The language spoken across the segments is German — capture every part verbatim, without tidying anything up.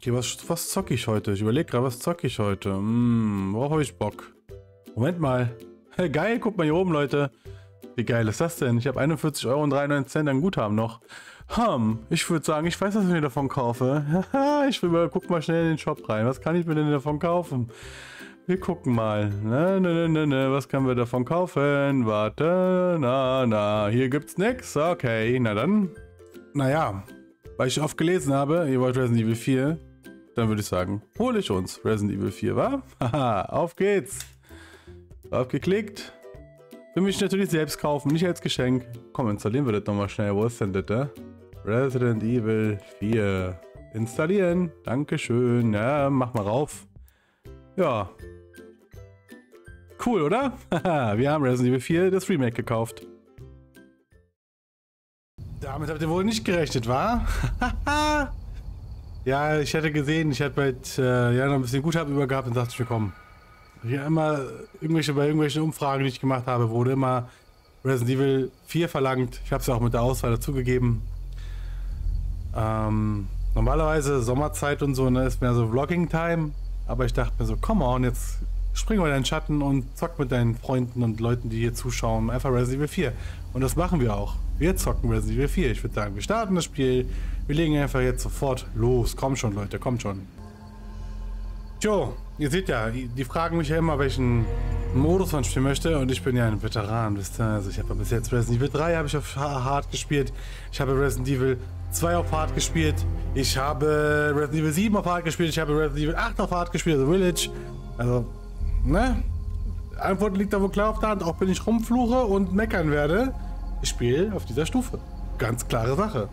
Okay, was, was zocke ich heute? Ich überlege gerade, was zocke ich heute? Hm, worauf habe ich Bock? Moment mal. Hey, geil, guck mal hier oben, Leute. Wie geil ist das denn? Ich habe einundvierzig Euro und dreiundneunzig Cent an Guthaben noch. Hm, ich würde sagen, ich weiß, was ich mir davon kaufe. Ich will mal, guck mal schnell in den Shop rein. Was kann ich mir denn davon kaufen? Wir gucken mal. Na, na, na, na, na. Was können wir davon kaufen? Warte, na, na. Hier gibt's nix. Okay, na dann. Naja, weil ich oft gelesen habe, ihr wollt Resident Evil vier, dann würde ich sagen, hole ich uns Resident Evil vier, wa? Haha, auf geht's. Aufgeklickt. Will mich natürlich selbst kaufen, nicht als Geschenk. Komm, installieren wir das nochmal schnell. Wo ist denn das, da? Resident Evil vier. Installieren. Dankeschön. Ja, mach mal rauf. Ja. Cool, oder? Haha, wir haben Resident Evil vier, das Remake, gekauft. Damit habt ihr wohl nicht gerechnet, wa? Ja, ich hätte gesehen, ich hätte bald äh, ja, noch ein bisschen Guthaben über gehabt und dachte ich mir, komm. Ja, immer irgendwelche, bei irgendwelchen Umfragen, die ich gemacht habe, wurde immer Resident Evil vier verlangt. Ich habe es ja auch mit der Auswahl dazugegeben. Ähm, normalerweise Sommerzeit und so, ne, ist mehr so Vlogging-Time. Aber ich dachte mir so, come on, jetzt spring mal in deinen Schatten und zock mit deinen Freunden und Leuten, die hier zuschauen, einfach Resident Evil vier. Und das machen wir auch. Wir zocken Resident Evil vier. Ich würde sagen, wir starten das Spiel. Wir legen einfach jetzt sofort los. Komm schon, Leute, kommt schon. Jo, ihr seht ja, die fragen mich ja immer, welchen Modus man spielen möchte. Und ich bin ja ein Veteran, wisst ihr. Also ich habe bis jetzt Resident Evil drei habe ich auf Hard gespielt. Ich habe Resident Evil zwei auf Hard gespielt. Ich habe Resident Evil sieben auf Hard gespielt. Ich habe Resident Evil acht auf Hard gespielt, also Village. Also, ne? Antwort liegt da wohl klar auf der Hand. Auch wenn ich rumfluche und meckern werde, ich spiele auf dieser Stufe. Ganz klare Sache.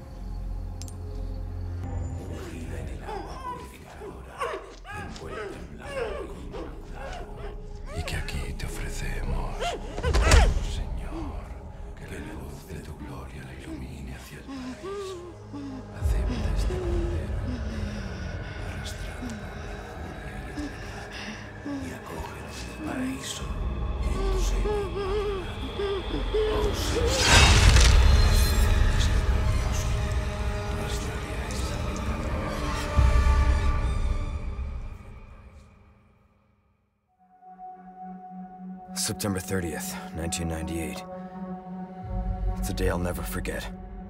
September thirtieth, nineteen ninety-eight. It's a day I'll never forget.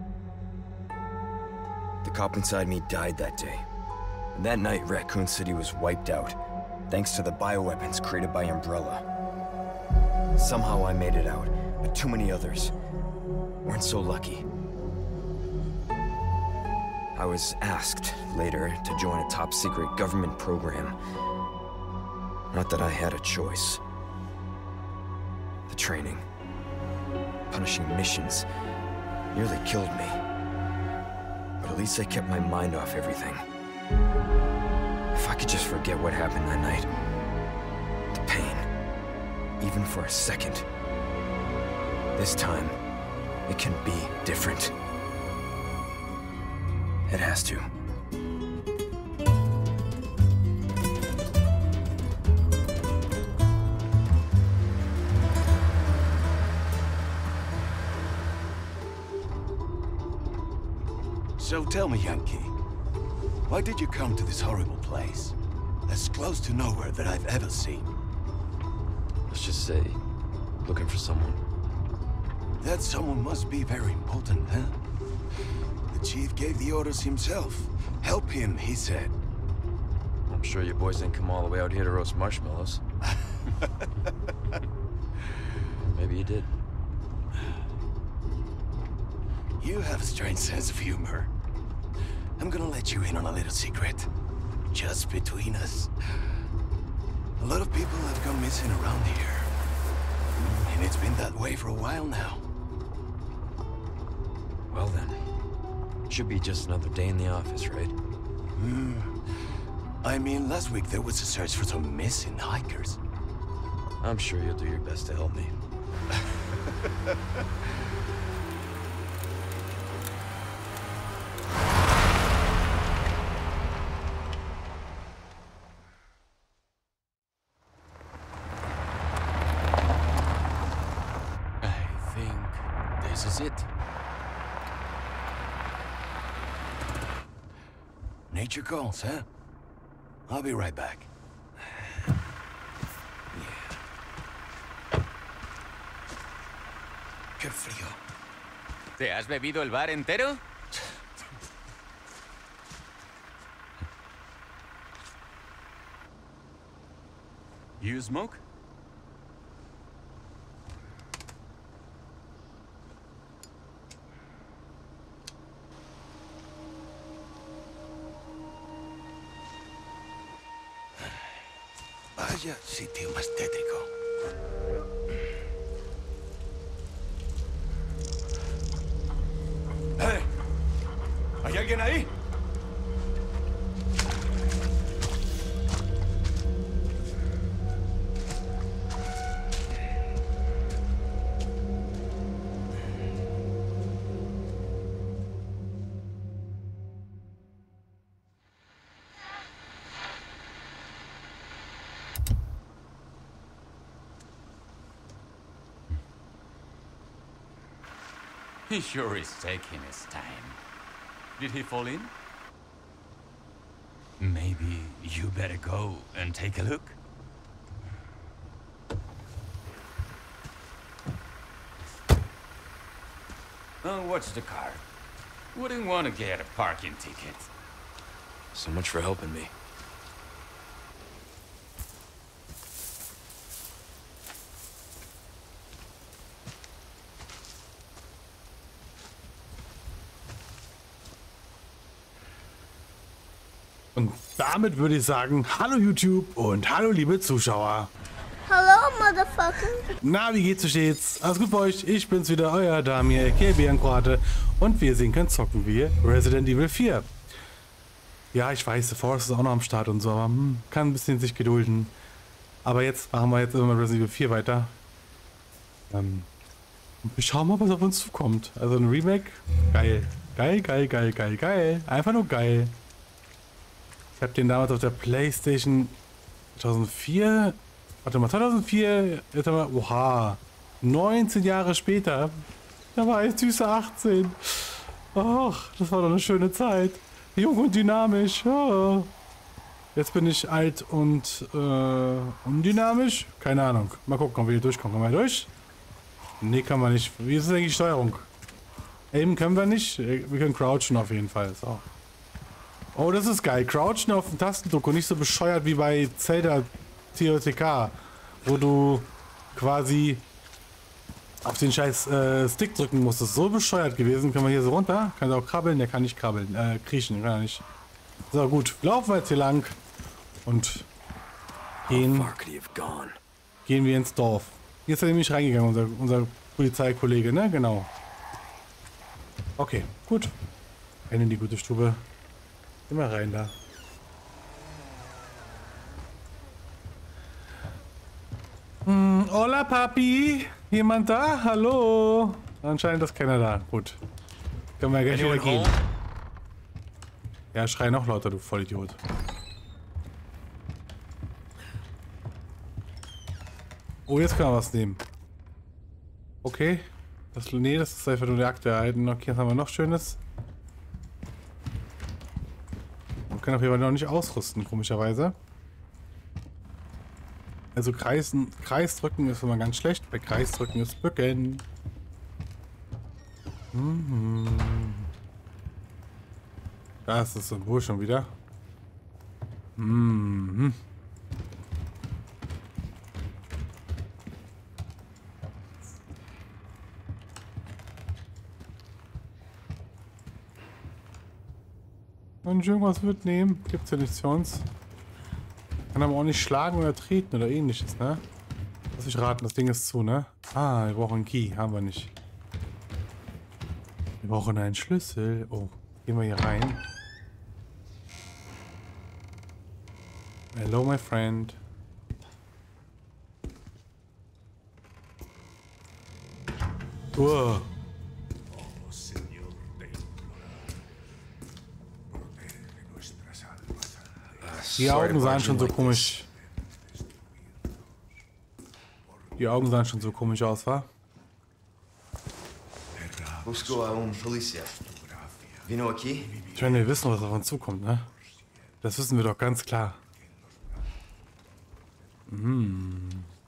The cop inside me died that day. And that night, Raccoon City was wiped out, thanks to the bioweapons created by Umbrella. Somehow I made it out, but too many others weren't so lucky. I was asked later to join a top-secret government program. Not that I had a choice. The training, punishing missions, nearly killed me. But at least I kept my mind off everything. If I could just forget what happened that night, the pain, even for a second. This time, it can be different. It has to. So tell me, Yankee, why did you come to this horrible place? As close to nowhere that I've ever seen. Let's just say, looking for someone. That someone must be very important, huh? The chief gave the orders himself. Help him, he said. I'm sure your boys didn't come all the way out here to roast marshmallows. Maybe you did. You have a strange sense of humor. I'm gonna let you in on a little secret. Just between us. A lot of people have gone missing around here. And it's been that way for a while now. Well then, should be just another day in the office, right? Hmm. I mean, last week there was a search for some missing hikers. I'm sure you'll do your best to help me. This is it. Nature calls, huh? I'll be right back. Qué frío. ¿Te has bebido el bar entero? You smoke? Vaya sitio más tétrico. ¡Eh! ¿Hay alguien ahí? He sure is taking his time. Did he fall in? Maybe you better go and take a look. Oh, watch the car. Wouldn't want to get a parking ticket. So much for helping me. Und damit würde ich sagen, hallo YouTube und hallo liebe Zuschauer. Hello, motherfucker. Na, wie geht's, wie steht's? Alles gut bei euch? Ich bin's wieder, euer Damir, aka Bärenkroate. Und wir sehen können, zocken wir Resident Evil vier. Ja, ich weiß, The Forest ist auch noch am Start und so, aber hm, kann ein bisschen sich gedulden. Aber jetzt machen wir jetzt immer Resident Evil vier weiter. Ähm, wir schauen mal, was auf uns zukommt. Also ein Remake, geil. Geil, geil, geil, geil, geil. Einfach nur geil. Ich habe den damals auf der PlayStation zweitausendvier, warte mal, zweitausendvier, jetzt haben wir, oha, neunzehn Jahre später, da war ich süße achtzehn. Ach, das war doch eine schöne Zeit. Jung und dynamisch. Oh. Jetzt bin ich alt und äh, undynamisch. Keine Ahnung. Mal gucken, ob wir hier durchkommen. Kommen wir durch? Nee, kann man nicht. Wie ist denn eigentlich die Steuerung? Eben können wir nicht. Wir können crouchen auf jeden Fall. So. Oh, das ist geil. Crouchen auf den Tastendruck und nicht so bescheuert wie bei Zelda T O T K, wo du quasi auf den scheiß äh, Stick drücken musstest. So bescheuert gewesen. Können wir hier so runter? Kann er auch krabbeln? Der kann nicht krabbeln. Äh, kriechen. Kann er nicht. So, gut. Laufen wir jetzt hier lang und gehen, gehen wir ins Dorf. Hier ist er nämlich reingegangen, unser, unser Polizeikollege, ne? Genau. Okay, gut. Rein in die gute Stube. Immer rein da. Hm, hola, Papi. Jemand da? Hallo? Anscheinend ist keiner da. Gut. Können wir gleich wieder gehen. Ja, schrei noch lauter, du Vollidiot. Oh, jetzt können wir was nehmen. Okay. Das, nee, das ist einfach nur der Akt erhalten. Okay, jetzt haben wir noch Schönes. Wir können auf jeden Fall noch nicht ausrüsten, komischerweise. Also Kreisen, Kreisdrücken ist immer ganz schlecht. Bei Kreisdrücken ist Bücken. Mhm. Da ist das Symbol schon wieder. Mhm. Kann ich irgendwas mitnehmen? Gibt's ja nichts für uns. Kann aber auch nicht schlagen oder treten oder ähnliches, ne? Lass mich raten, das Ding ist zu, ne? Ah, wir brauchen einen Key. Haben wir nicht. Wir brauchen einen Schlüssel. Oh, gehen wir hier rein. Hello, my friend. Uah. Die Augen sahen schon so komisch. Die Augen sahen schon so komisch aus, wa? Busco a un policía. Vino aquí? Ich meine, wir wissen, was auf uns zukommt, ne? Das wissen wir doch ganz klar. Hm.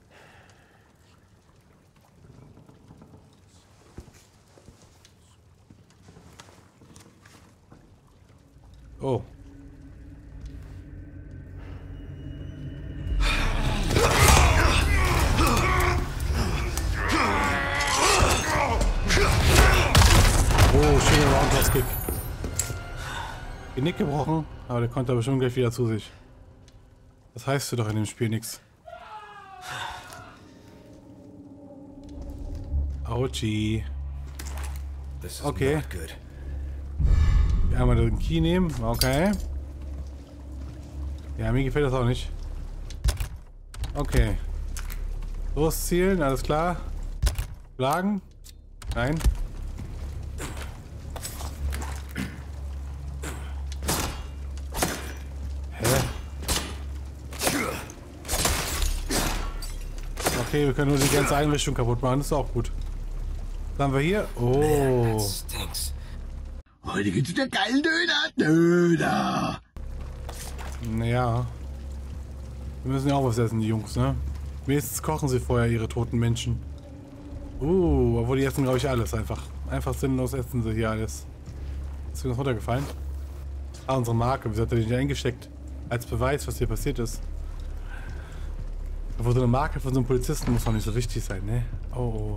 Oh. Oh, schöner Roundhouse-Kick. Genick gebrochen, aber der konnte aber schon gleich wieder zu sich. Das heißt du doch in dem Spiel nichts. Autschi. Okay. Einmal den Key nehmen. Okay. Ja, mir gefällt das auch nicht. Okay. Loszielen, alles klar. Schlagen? Nein. Hä? Okay, wir können nur die ganze Einrichtung kaputt machen. Das ist auch gut. Was haben wir hier? Oh. Heute gibt's wieder geilen Döner. Döner. Naja. Wir müssen ja auch was essen, die Jungs, ne? Wenigstens kochen sie vorher ihre toten Menschen. Uh, obwohl die essen, glaube ich, alles einfach. Einfach sinnlos essen sie hier alles. Ist dir das runtergefallen? Ah, unsere Marke. Wieso hat er die nicht eingesteckt? Als Beweis, was hier passiert ist. Obwohl so eine Marke von so einem Polizisten muss doch nicht so wichtig sein, ne? Oh, oh.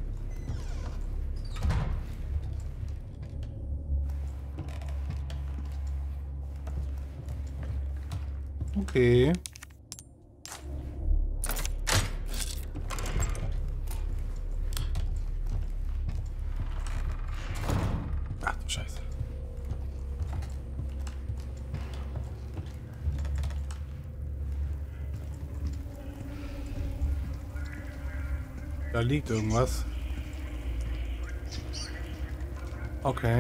Okay. Ach du Scheiße. Da liegt irgendwas. Okay.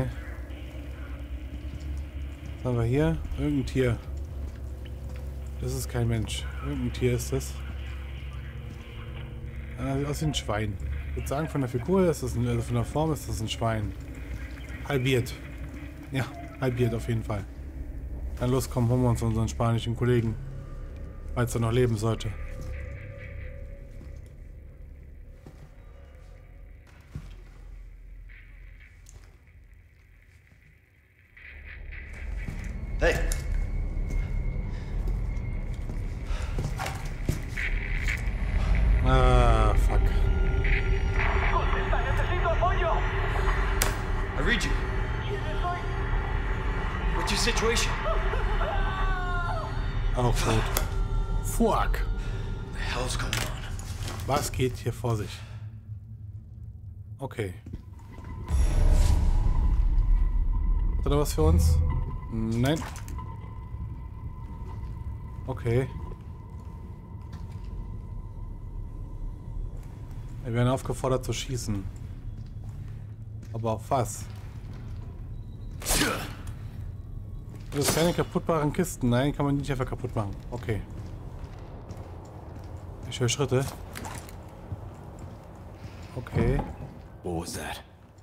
Was haben wir hier? Irgendein Tier. Das ist kein Mensch. Irgendein Tier ist das. Ah, sieht aus wie ein Schwein. Ich würde sagen, von der Figur ist das ein, also von der Form ist das ein Schwein. Halbiert. Ja, halbiert auf jeden Fall. Dann los, komm, holen wir uns unseren spanischen Kollegen. Falls er noch leben sollte. Hey. Ah, fuck. I read you. What's your situation? Auch tot. Fuck. What the hell's going on? Was geht hier vor sich? Okay. Hat er da was für uns? Nein. Okay. Wir werden aufgefordert zu schießen. Aber auf was? Das ist keine kaputtbaren Kisten. Nein, kann man nicht einfach kaputt machen. Okay. Ich höre Schritte. Okay. What was that?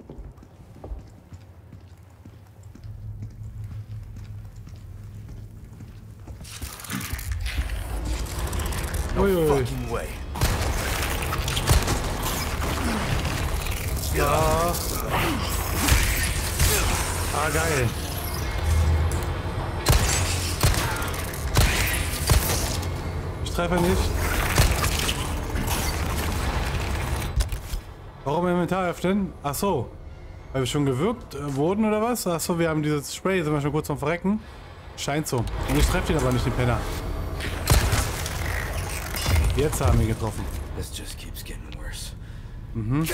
Uiui. Fucking way. Ja. Ah, geil. Ich treffe nicht. Warum Inventar öffnen? Ach so. Weil wir schon gewürgt äh, wurden oder was? Ach so, wir haben dieses Spray, sind wir schon kurz vom Verrecken. Scheint so. Und ich treffe ihn aber nicht, den Penner. Jetzt haben wir getroffen. This just keeps getting worse. Mhm.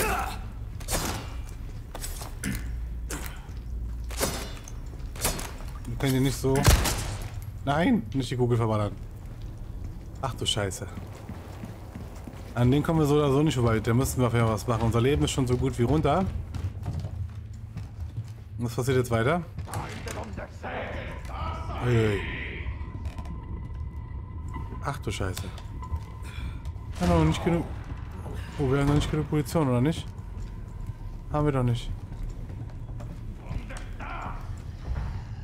Wir können hier nicht so... Nein, nicht die Kugel verballern. Ach du Scheiße. An den kommen wir so oder so nicht vorbei. Da müssen wir auf jeden Fall was machen. Unser Leben ist schon so gut wie runter. Und was passiert jetzt weiter? Uiui. Ach du Scheiße. Wir haben noch nicht genug... Oh, wir haben noch nicht genug Munition, oder nicht? Haben wir doch nicht.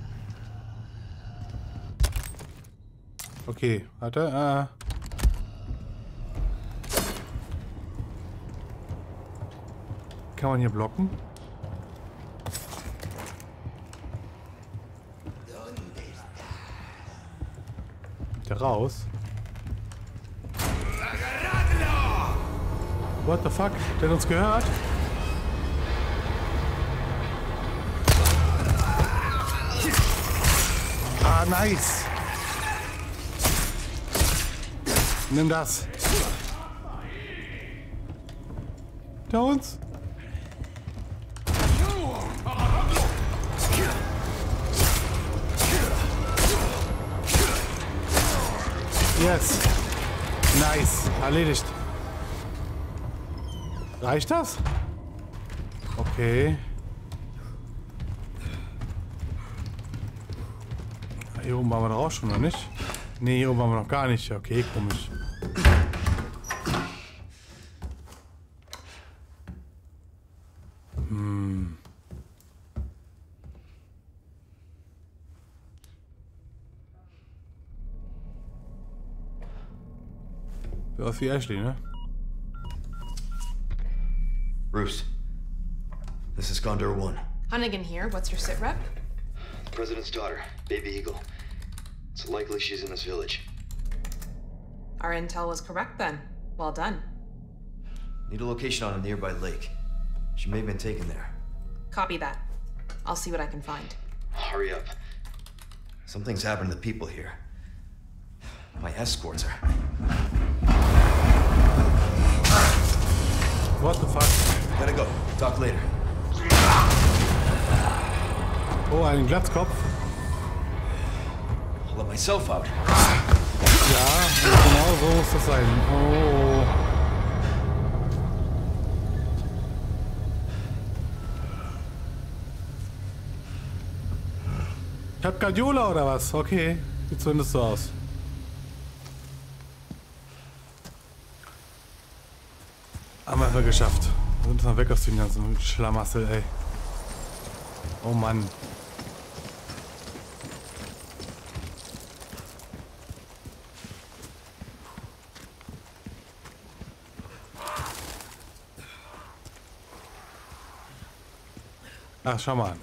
Okay, warte. Ah. Kann man hier blocken? Kommt der raus? What the fuck? Der hat uns gehört? Ah, nice. Nimm das. Da uns. Yes. Nice. Erledigt. Reicht das? Okay. Hier oben waren wir doch auch schon, oder nicht? Ne, hier oben waren wir noch gar nicht. Okay, komisch. Hm. Sieht aus wie Ashley, ne? Bruce, this is Gondor One. Hunnigan here. What's your sit rep? The President's daughter, Baby Eagle. It's likely she's in this village. Our intel was correct then. Well done. Need a location on a nearby lake. She may have been taken there. Copy that. I'll see what I can find. Hurry up. Something's happened to the people here. My escorts are... What the fuck? Gotta go. Talk later. Oh, ein Glatzkopf. I'll let myself out. Ja, genau so muss das sein. Oh. Ich hab Guardiola oder was? Okay, sieht zumindest so aus. Haben wir geschafft. Wir sind mal weg aus dem ganzen Schlamassel, ey. Oh Mann. Ach, schau mal an.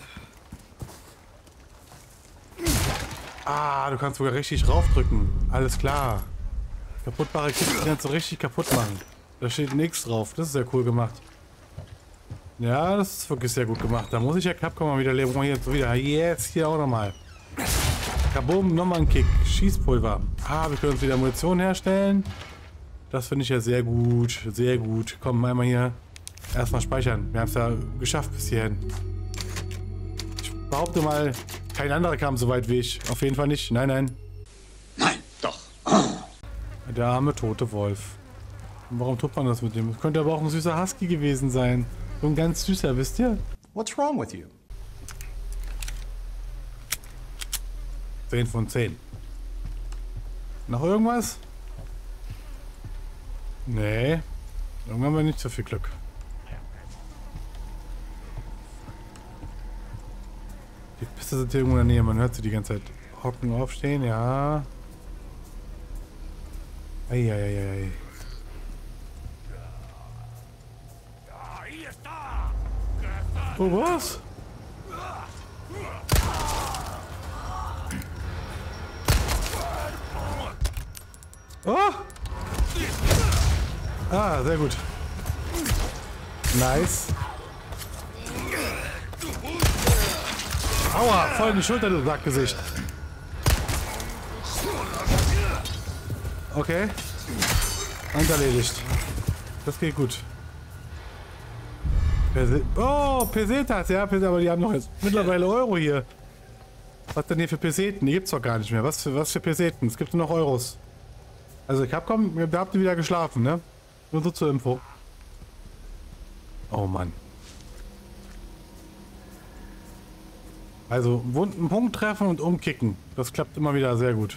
Ah, du kannst sogar richtig raufdrücken. Alles klar. Kaputtbare Kisten kannst du richtig kaputt machen. Da steht nichts drauf. Das ist sehr cool gemacht. Ja, das ist wirklich sehr gut gemacht. Da muss ich ja Capcom mal wieder leben. Hier jetzt wieder. Jetzt hier auch nochmal. Kabum, nochmal ein Kick. Schießpulver. Ah, wir können uns wieder Munition herstellen. Das finde ich ja sehr gut. Sehr gut. Komm, einmal hier. Erstmal speichern. Wir haben es ja geschafft bis hierhin. Ich behaupte mal, kein anderer kam so weit wie ich. Auf jeden Fall nicht. Nein, nein. Nein, doch. Der arme tote Wolf. Und warum tut man das mit dem? Das könnte aber auch ein süßer Husky gewesen sein. So ein ganz süßer, wisst ihr? What's wrong with you? zehn von zehn. Noch irgendwas? Nee. Irgendwann haben wir nicht so viel Glück. Die Piste sind hier irgendwo in der Nähe. Man hört sie die ganze Zeit hocken, aufstehen. Ja. Eieiei. Oh, was? Oh! Ah, sehr gut. Nice. Aua, voll in die Schulter, du Sackgesicht. Okay. Und erledigt. Das geht gut. Pese oh, Pesetas, ja, Pesetas, aber die haben noch jetzt mittlerweile Euro hier. Was denn hier für Peseten? Die gibt's doch gar nicht mehr. Was für, was für Peseten? Es gibt nur noch Euros. Also Capcom, da habt ihr wieder geschlafen, ne? Nur so zur Info. Oh Mann. Also wunden Punkt treffen und umkicken. Das klappt immer wieder sehr gut.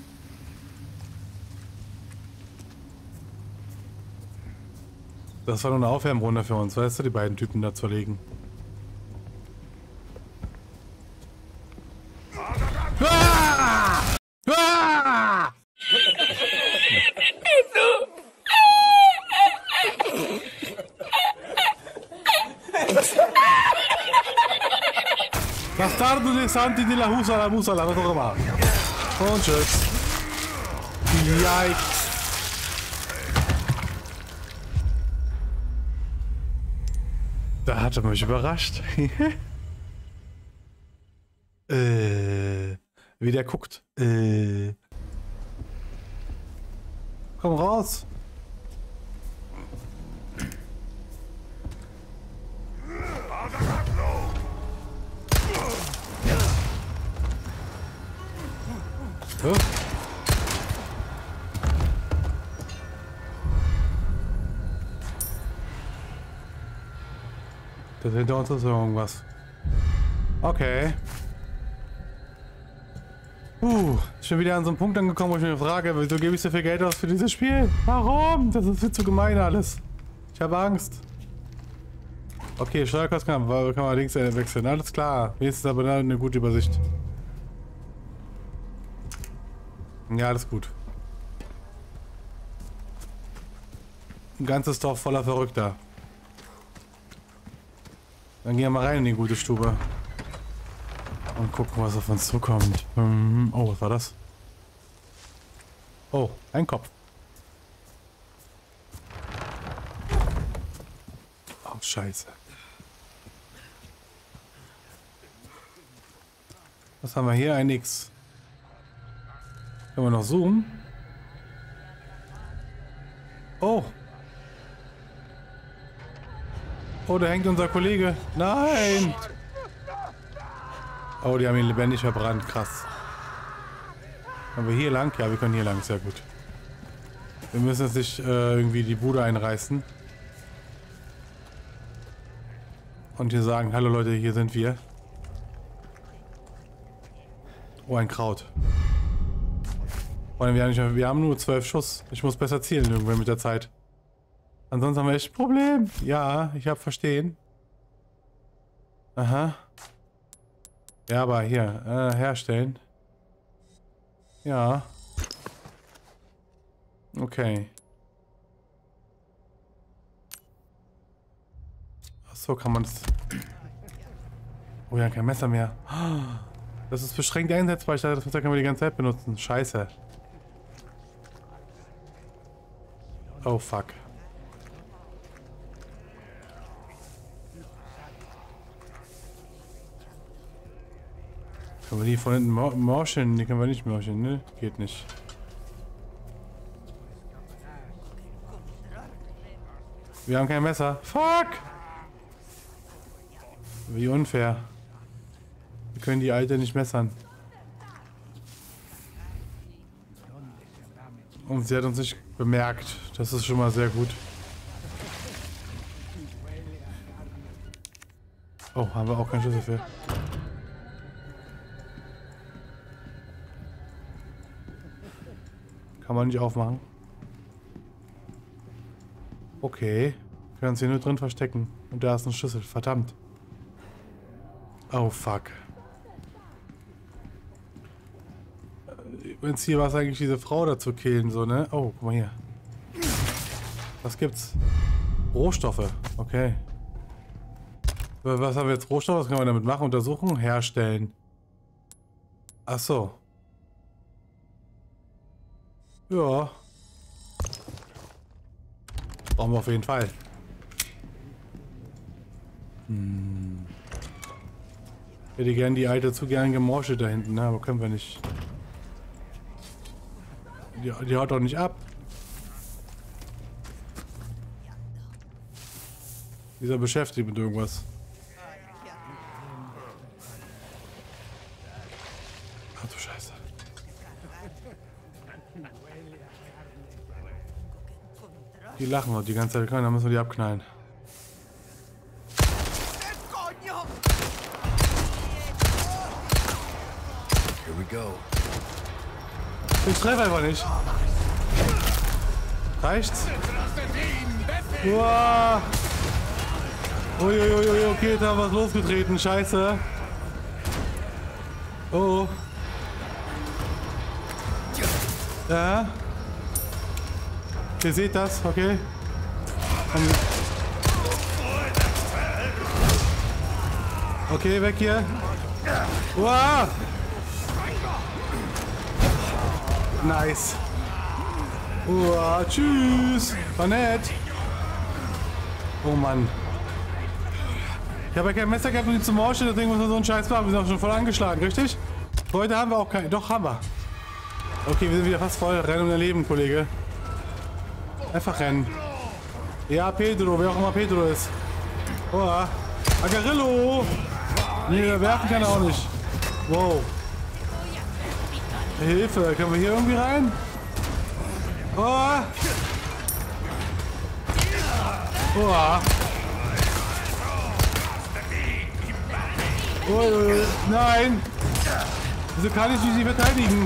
Das war nur eine Aufwärmrunde für uns, weißt du, die beiden Typen da zu legen. Ah! Ah! Leonardo de Santi de la Husala, Musala, was auch immer. Und tschüss. Yikes. Da hat er mich überrascht. äh, wie der guckt. Äh. Komm raus. Huh? Das hinter uns ist irgendwas. Okay. Uh, schon wieder an so einem Punkt angekommen, wo ich mir frage, wieso gebe ich so viel Geld aus für dieses Spiel? Warum? Das ist viel zu gemein alles. Ich habe Angst. Okay, Steuerkosten kann, kann man links wechseln. Alles klar. Jetzt ist aber eine gute Übersicht. Ja, alles gut. Ein ganzes Dorf voller Verrückter. Dann gehen wir mal rein in die gute Stube. Und gucken, was auf uns zukommt. Oh, was war das? Oh, ein Kopf. Oh, scheiße. Was haben wir hier? Ein X. Können wir noch zoomen? Oh. Oh, da hängt unser Kollege. Nein! Oh, die haben ihn lebendig verbrannt. Krass. Können wir hier lang? Ja, wir können hier lang. Sehr gut. Wir müssen jetzt nicht äh, irgendwie die Bude einreißen. Und hier sagen, hallo Leute, hier sind wir. Oh, ein Kraut. Wir haben, wir haben nur zwölf Schuss. Ich muss besser zielen irgendwann mit der Zeit. Ansonsten haben wir echt ein Problem. Ja, ich habe verstehen. Aha. Ja, aber hier, äh, herstellen. Ja. Okay. Ach so, kann man das... Oh ja, kein Messer mehr. Das ist beschränkt einsetzbar. Ich dachte, das Messer können wir die ganze Zeit benutzen. Scheiße. Oh, fuck. Können wir die von hinten morschen? Die können wir nicht morschen, ne? Geht nicht. Wir haben kein Messer. Fuck! Wie unfair. Wir können die Alte nicht messern. Und sie hat uns nicht bemerkt. Das ist schon mal sehr gut. Oh, haben wir auch keinen Schlüssel für. Kann man nicht aufmachen. Okay. Wir können uns hier nur drin verstecken. Und da ist ein Schlüssel. Verdammt. Oh, fuck. Wenn es hier was eigentlich diese Frau dazu killen, so, ne? Oh, guck mal hier. Was gibt's? Rohstoffe. Okay. Was haben wir jetzt? Rohstoffe? Was können wir damit machen? Untersuchen? Herstellen. Ach so. Ja. Brauchen wir auf jeden Fall. Hm. Ich hätte gern die alte zu gern gemorscht da hinten, ne? Aber können wir nicht. Die, die haut doch nicht ab. Dieser beschäftigt mit irgendwas. Ach du Scheiße. Die lachen noch die ganze Zeit. Dann müssen wir die abknallen. Here we go. Ich treffe einfach nicht. Reicht's? Uah. Uiuiui, okay, da haben wir was losgetreten. Scheiße. Oh. Ja. Ihr seht das, okay? Okay, weg hier. Uah. Nice. Uah, tschüss. War nett. Oh Mann. Ich habe ja kein Messer gehabt, um ihn zu morschen, deswegen muss man so einen Scheiß machen. Wir sind auch schon voll angeschlagen, richtig? Heute haben wir auch keinen. Doch, haben wir. Okay, wir sind wieder fast voll. Rennen um dein Leben, Kollege. Einfach rennen. Ja, Pedro, wer auch immer Pedro ist. Oh, Agarillo! Nee, werfen kann er auch nicht. Wow. Hilfe, können wir hier irgendwie rein? Oh! Oh! Oh, nein! Wieso kann ich die verteidigen?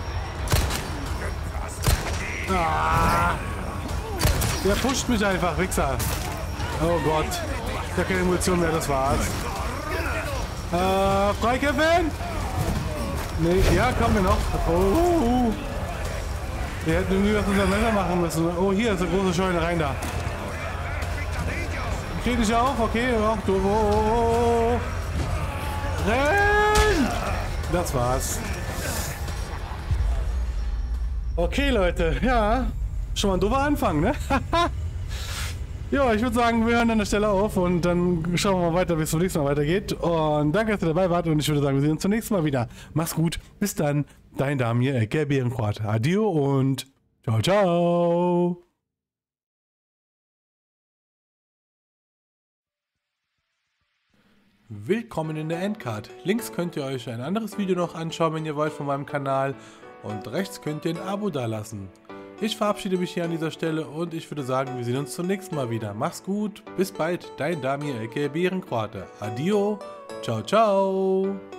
Ah! Der pusht mich einfach, Wichser. Oh Gott. Ich habe keine Emotion mehr, das war's. Äh, freikämpfen? Nee, ja, kommen wir noch. Oh. Wir hätten irgendwie was mit unserem Messer machen müssen. Oh, hier ist eine große Scheune, rein da. Krieg dich auf, okay. Ach, du. Oh, oh, oh. Renn! Das war's. Okay, Leute, ja. Schon mal ein doofer Anfang, ne? Ja, ich würde sagen, wir hören an der Stelle auf und dann schauen wir mal weiter, wie es zum nächsten Mal weitergeht. Und danke, dass ihr dabei wart und ich würde sagen, wir sehen uns zum nächsten Mal wieder. Mach's gut, bis dann, dein Damir, der Bärenquart. Adio und ciao, ciao. Willkommen in der Endcard. Links könnt ihr euch ein anderes Video noch anschauen, wenn ihr wollt, von meinem Kanal. Und rechts könnt ihr ein Abo dalassen. Ich verabschiede mich hier an dieser Stelle und ich würde sagen, wir sehen uns zum nächsten Mal wieder. Mach's gut, bis bald, dein Damir, aka Bärenquarte. Adio, ciao, ciao.